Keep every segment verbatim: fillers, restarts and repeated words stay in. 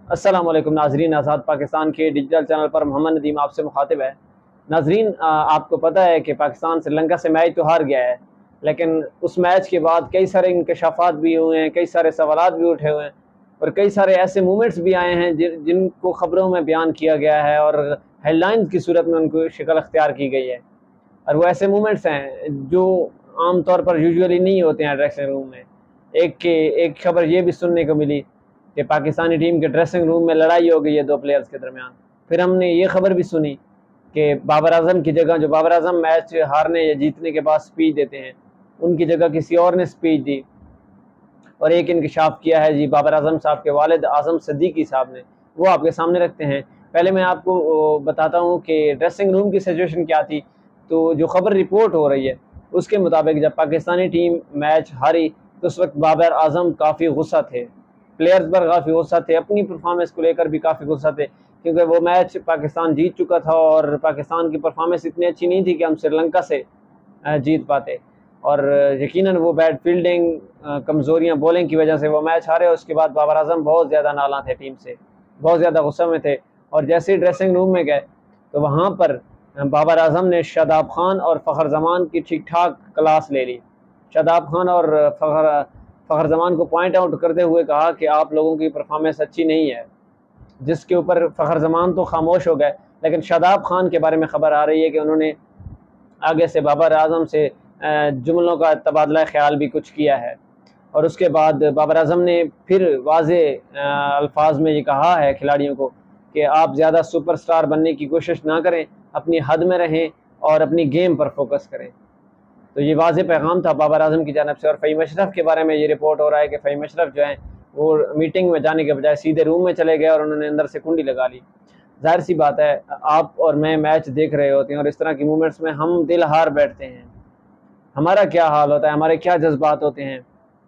अस्सलाम वालेकुम नाजरीन, आज़ाद पाकिस्तान के डिजिटल चैनल पर मोहम्मद नदीम आपसे मुखातिब है। नाजरीन, आपको पता है कि पाकिस्तान श्रीलंका से मैच तो हार गया है, लेकिन उस मैच के बाद कई सारे इंकशाफात भी हुए हैं, कई सारे सवालात भी उठे हुए हैं और कई सारे ऐसे मूवमेंट्स भी आए हैं जिन जिनको ख़बरों में बयान किया गया है और हेडलाइंस की सूरत में उनको शक्ल अख्तियार की गई है। और वो ऐसे मूवमेंट्स हैं जो आम तौर पर यूजुअली नहीं होते हैं ड्रेसिंग रूम में। एक के एक खबर ये भी सुनने को मिली कि पाकिस्तानी टीम के ड्रेसिंग रूम में लड़ाई हो गई है दो प्लेयर्स के दरमियान। फिर हमने ये खबर भी सुनी कि बाबर आजम की जगह, जो बाबर आजम मैच हारने या जीतने के बाद स्पीच देते हैं, उनकी जगह किसी और ने स्पीच दी। और एक इंकशाफ किया है जी बाबर आजम साहब के वालिद आजम सिद्दीकी साहब ने, वो आपके सामने रखते हैं। पहले मैं आपको बताता हूँ कि ड्रेसिंग रूम की सिचुएशन क्या थी। तो जो खबर रिपोर्ट हो रही है उसके मुताबिक जब पाकिस्तानी टीम मैच हारी तो उस वक्त बाबर आजम काफ़ी गुस्सा थे, प्लेयर्स पर काफ़ी गुस्सा थे, अपनी परफॉर्मेंस को लेकर भी काफ़ी गुस्सा थे, क्योंकि वो मैच पाकिस्तान जीत चुका था और पाकिस्तान की परफॉर्मेंस इतनी अच्छी नहीं थी कि हम श्रीलंका से जीत पाते। और यकीनन वो बैड फील्डिंग, कमज़ोरियाँ बॉलिंग की वजह से वो मैच हारे। उसके बाद बाबर आजम बहुत ज़्यादा नाला थे, टीम से बहुत ज़्यादा गुस्से में थे। और जैसे ही ड्रेसिंग रूम में गए तो वहाँ पर बाबर आजम ने शादाब खान और फ़खर जमान की ठीक ठाक क्लास ले ली। शादाब खान और फ़खर फ़खर जमान को पॉइंट आउट करते हुए कहा कि आप लोगों की परफॉर्मेंस अच्छी नहीं है, जिसके ऊपर फ़खर जमान तो खामोश हो गए। लेकिन शादाब खान के बारे में ख़बर आ रही है कि उन्होंने आगे से बाबर आजम से जुमलों का तबादला ख्याल भी कुछ किया है। और उसके बाद बाबर आजम ने फिर वाज़े अल्फाज में ये कहा है खिलाड़ियों को कि आप ज़्यादा सुपरस्टार बनने की कोशिश ना करें, अपनी हद में रहें और अपनी गेम पर फोकस करें। तो ये वाज़े पैगाम था बाबर आजम की जानब से। और फ़हीम अशरफ के बारे में ये रिपोर्ट हो रहा है कि फ़हीम अशरफ जो है वो मीटिंग में जाने के बजाय सीधे रूम में चले गए और उन्होंने अंदर से कुंडी लगा ली। जाहिर सी बात है, आप और मैं मैच देख रहे होते हैं और इस तरह की मूवमेंट्स में हम दिल हार बैठते हैं। हमारा क्या हाल होता है, हमारे क्या जज्बात होते हैं,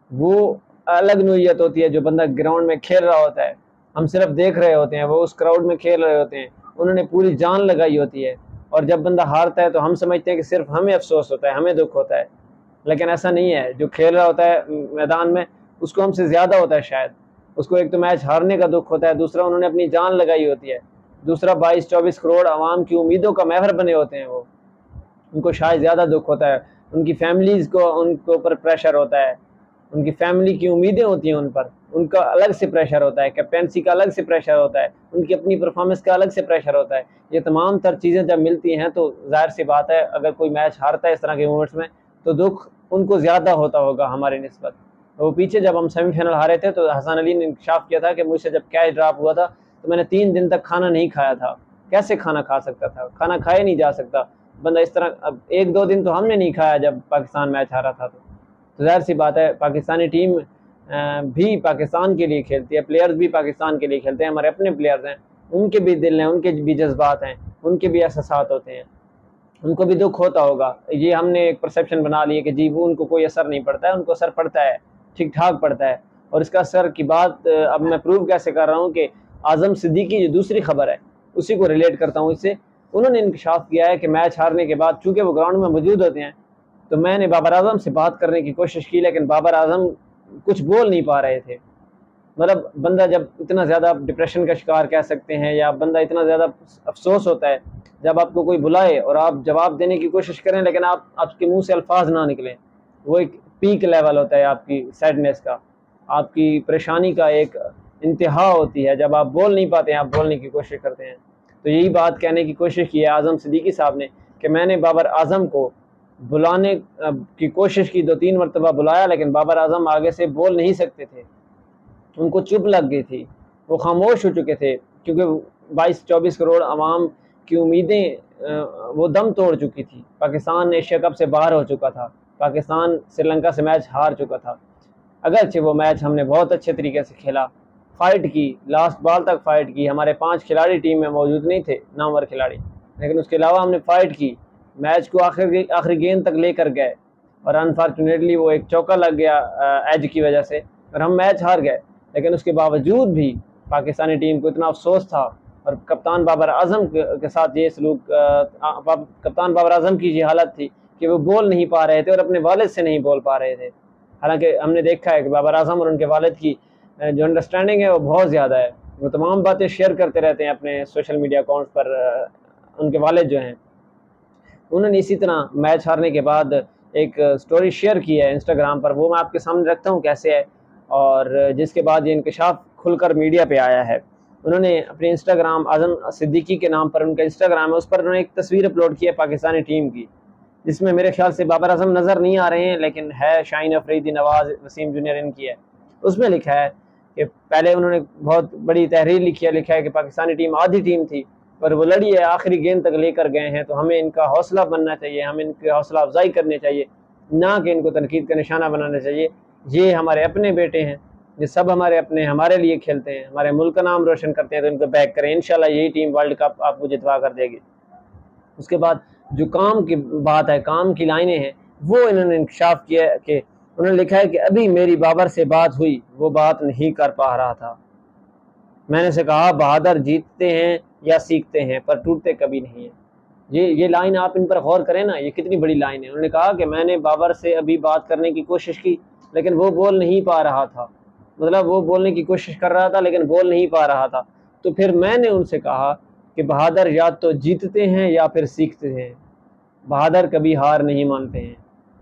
वो अलग नोयत होती है। जो बंदा ग्राउंड में खेल रहा होता है, हम सिर्फ देख रहे होते हैं, वो उस क्राउड में खेल रहे होते हैं, उन्होंने पूरी जान लगाई होती है। और जब बंदा हारता है तो हम समझते हैं कि सिर्फ हमें अफसोस होता है, हमें दुख होता है, लेकिन ऐसा नहीं है। जो खेल रहा होता है मैदान में उसको हमसे ज़्यादा होता है शायद। उसको एक तो मैच हारने का दुख होता है, दूसरा उन्होंने अपनी जान लगाई होती है, दूसरा बाईस चौबीस करोड़ आवाम की उम्मीदों का महवर बने होते हैं, वो उनको शायद ज़्यादा दुख होता है। उनकी फैमिलीज़ को उनके ऊपर प्रेशर होता है, उनकी फैमिली की उम्मीदें होती हैं उन पर, उनका अलग से प्रेशर होता है, कैप्टेंसी का अलग से प्रेशर होता है, उनकी अपनी परफॉर्मेंस का अलग से प्रेशर होता है। ये तमाम तर चीज़ें जब मिलती हैं तो जाहिर सी बात है, अगर कोई मैच हारता है इस तरह के मोमेंट्स में तो दुख उनको ज़्यादा होता होगा हमारे निस्बत। वो पीछे जब हम सेमीफाइनल हारे थे तो हसन अली ने इंकशाफ किया था कि मुझसे जब कैच ड्रॉप हुआ था तो मैंने तीन दिन तक खाना नहीं खाया था। कैसे खाना खा सकता था? खाना खाया नहीं जा सकता बंदा इस तरह। अब एक दो दिन तो हमने नहीं खाया जब पाकिस्तान मैच हारा था। तो, तो जाहिर सी बात है, पाकिस्तानी टीम भी पाकिस्तान के लिए खेलती है, प्लेयर्स भी पाकिस्तान के लिए खेलते हैं, हमारे अपने प्लेयर्स हैं, उनके भी दिल हैं, उनके भी जज्बात हैं, उनके भी एहसास होते हैं, उनको भी दुख होता होगा। ये हमने एक परसेप्शन बना ली है कि जी वो उनको कोई असर नहीं पड़ता है, उनको असर पड़ता है, ठीक ठाक पड़ता है। और इसका असर की बात अब मैं प्रूव कैसे कर रहा हूँ कि आजम सिद्दीकी जो दूसरी खबर है उसी को रिलेट करता हूँ इससे। उन्होंने इंकशाफ किया है कि मैच हारने के बाद चूँकि वो ग्राउंड में मौजूद होते हैं, तो मैंने बाबर आजम से बात करने की कोशिश की, लेकिन बाबर आजम कुछ बोल नहीं पा रहे थे। मतलब बंदा जब इतना ज़्यादा डिप्रेशन का शिकार कह सकते हैं, या बंदा इतना ज़्यादा अफसोस होता है जब आपको कोई बुलाए और आप जवाब देने की कोशिश करें लेकिन आप आपके मुंह से अल्फाज ना निकलें, वो एक पीक लेवल होता है आपकी सैडनेस का, आपकी परेशानी का एक इंतहा होती है जब आप बोल नहीं पाते हैं, आप बोलने की कोशिश करते हैं। तो यही बात कहने की कोशिश की है आजम सिद्दीकी साहब ने कि मैंने बाबर आजम को बुलाने की कोशिश की, दो तीन मरतबा बुलाया, लेकिन बाबर आजम आगे से बोल नहीं सकते थे, उनको चुप लग गई थी, वो खामोश हो चुके थे, क्योंकि बाईस चौबीस करोड़ आवाम की उम्मीदें वो दम तोड़ चुकी थी। पाकिस्तान एशिया कप से बाहर हो चुका था, पाकिस्तान श्रीलंका से मैच हार चुका था। अगरचे वो मैच हमने बहुत अच्छे तरीके से खेला, फ़ाइट की, लास्ट बॉल तक फ़ाइट की, हमारे पाँच खिलाड़ी टीम में मौजूद नहीं थे, नामवर खिलाड़ी, लेकिन उसके अलावा हमने फ़ाइट की, मैच को आखिरी आखिरी गेंद तक लेकर गए। और अनफॉर्चुनेटली वो एक चौका लग गया एज की वजह से और हम मैच हार गए। लेकिन उसके बावजूद भी पाकिस्तानी टीम को इतना अफसोस था और कप्तान बाबर आजम के साथ ये सलूक, कप्तान बाबर आजम की ये हालत थी कि वो बोल नहीं पा रहे थे और अपने वालिद से नहीं बोल पा रहे थे। हालांकि हमने देखा है कि बाबर आजम और उनके वालिद की जो अंडरस्टैंडिंग है वो बहुत ज़्यादा है, वो तमाम बातें शेयर करते रहते हैं अपने सोशल मीडिया अकाउंट्स पर। उनके वालिद जो हैं उन्होंने इसी तरह मैच हारने के बाद एक स्टोरी शेयर की है इंस्टाग्राम पर, वो मैं आपके सामने रखता हूँ कैसे है, और जिसके बाद ये इंकशाफ खुलकर मीडिया पे आया है। उन्होंने अपने इंस्टाग्राम आज़म सिद्दीकी के नाम पर उनका इंस्टाग्राम है, उस पर उन्होंने एक तस्वीर अपलोड की है पाकिस्तानी टीम की, जिसमें मेरे ख्याल से बाबर आजम नज़र नहीं आ रहे हैं, लेकिन है शाहीन अफरीदी, नवाज़, वसीम जूनियर इनकी है। उसमें लिखा है कि पहले उन्होंने बहुत बड़ी तहरीर लिखी है, लिखा है कि पाकिस्तानी टीम आधी टीम थी पर वो लड़ी है, आखिरी गेंद तक लेकर गए हैं, तो हमें इनका हौसला बनना चाहिए, हमें इनकी हौसला अफजाई करनी चाहिए, ना कि इनको तनकीद का निशाना बनाना चाहिए। ये हमारे अपने बेटे हैं, ये सब हमारे अपने हमारे लिए खेलते हैं, हमारे मुल्क का नाम रोशन करते हैं, तो इनको बैक करें, इंशाल्लाह यही टीम वर्ल्ड कप आपको जितवा कर देगी। उसके बाद जो काम की बात है, काम की लाइनें हैं, वो इन्होंने इंकशाफ किया है कि उन्होंने लिखा है कि अभी मेरी बाबर से बात हुई, वो बात नहीं कर पा रहा था। मैंने से कहा बहादुर जीतते हैं या सीखते हैं पर टूटते कभी नहीं है। ये ये लाइन आप इन पर गौर करें ना, ये कितनी बड़ी लाइन है। उन्होंने कहा कि मैंने बाबर से अभी बात करने की कोशिश की लेकिन वो बोल नहीं पा रहा था, मतलब वो बोलने की कोशिश कर रहा था लेकिन बोल नहीं पा रहा था, तो फिर मैंने उनसे कहा कि बहादुर या तो जीतते हैं या फिर सीखते हैं, बहादुर कभी हार नहीं मानते हैं,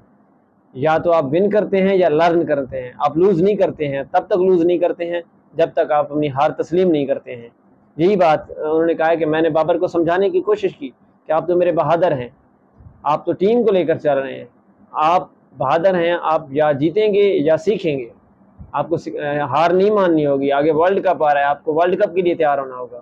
या तो आप विन करते हैं या लर्न करते हैं, आप लूज़ नहीं करते हैं, तब तक लूज़ नहीं करते हैं जब तक आप अपनी हार तस्लीम नहीं करते हैं। यही बात उन्होंने कहा है कि मैंने बाबर को समझाने की कोशिश की कि आप तो मेरे बहादुर हैं, आप तो टीम को लेकर चल रहे हैं, आप बहादुर हैं, आप या जीतेंगे या सीखेंगे, आपको हार नहीं माननी होगी, आगे वर्ल्ड कप आ रहा है, आपको वर्ल्ड कप के लिए तैयार होना होगा।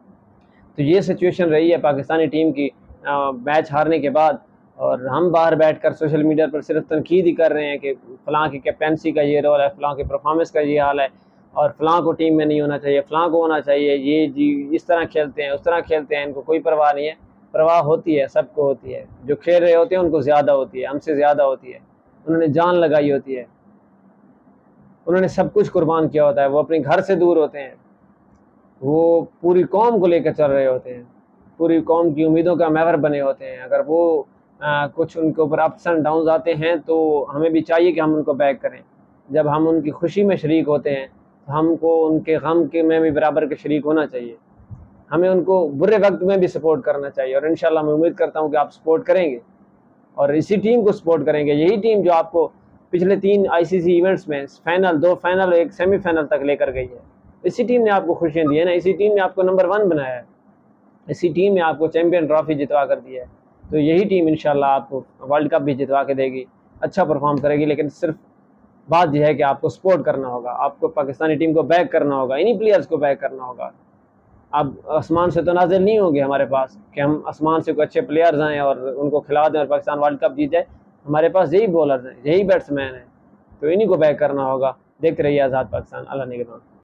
तो ये सिचुएशन रही है पाकिस्तानी टीम की आ, मैच हारने के बाद, और हम बाहर बैठकर सोशल मीडिया पर सिर्फ तनकीद ही कर रहे हैं कि फ़लाँ की कैप्टनसी का ये रोल है, फ़लाँ की परफॉर्मेंस का ये हाल है, और फ़लाँ को टीम में नहीं होना चाहिए, फ़लाँ को होना चाहिए, ये जी इस तरह खेलते हैं, उस तरह खेलते हैं, इनको कोई परवाह नहीं है। परवाह होती है, सबको होती है, जो खेल रहे होते हैं उनको ज़्यादा होती है, हमसे ज़्यादा होती है, उन्होंने जान लगाई होती है, उन्होंने सब कुछ कुर्बान किया होता है, वो अपने घर से दूर होते हैं, वो पूरी कौम को लेकर चल रहे होते हैं, पूरी कौम की उम्मीदों का महवर बने होते हैं। अगर वो आ, कुछ उनके ऊपर अप्स एंड डाउन्स आते हैं तो हमें भी चाहिए कि हम उनको बैक करें। जब हम उनकी खुशी में शरीक होते हैं तो हमको उनके गम के में भी बराबर के शरीक होना चाहिए, हमें उनको बुरे वक्त में भी सपोर्ट करना चाहिए, और इंशाल्लाह मैं उम्मीद करता हूं कि आप सपोर्ट करेंगे और इसी टीम को सपोर्ट करेंगे। यही टीम जो आपको पिछले तीन आईसीसी इवेंट्स में फाइनल, दो फाइनल, एक सेमीफाइनल तक लेकर गई है, इसी टीम ने आपको खुशियाँ दी है ना, इसी टीम ने आपको नंबर वन बनाया है, इसी टीम ने आपको चैम्पियन ट्रॉफी जितवा कर दी है। तो यही टीम इंशाल्लाह आपको वर्ल्ड कप भी जितवा के देगी, अच्छा परफॉर्म करेगी। लेकिन सिर्फ बात यह है कि आपको सपोर्ट करना होगा, आपको पाकिस्तानी टीम को बैक करना होगा, इन्हीं प्लेयर्स को बैक करना होगा। अब आसमान से तो नाजिल नहीं होंगे हमारे पास कि हम आसमान से कोई अच्छे प्लेयर्स आएँ और उनको खिला दें और पाकिस्तान वर्ल्ड कप जीत जाए। हमारे पास यही बॉलर्स हैं, यही बैट्समैन हैं, तो इन्हीं को बैक करना होगा। देखते रहिए आज़ाद पाकिस्तान। अल्लाह निगहबान।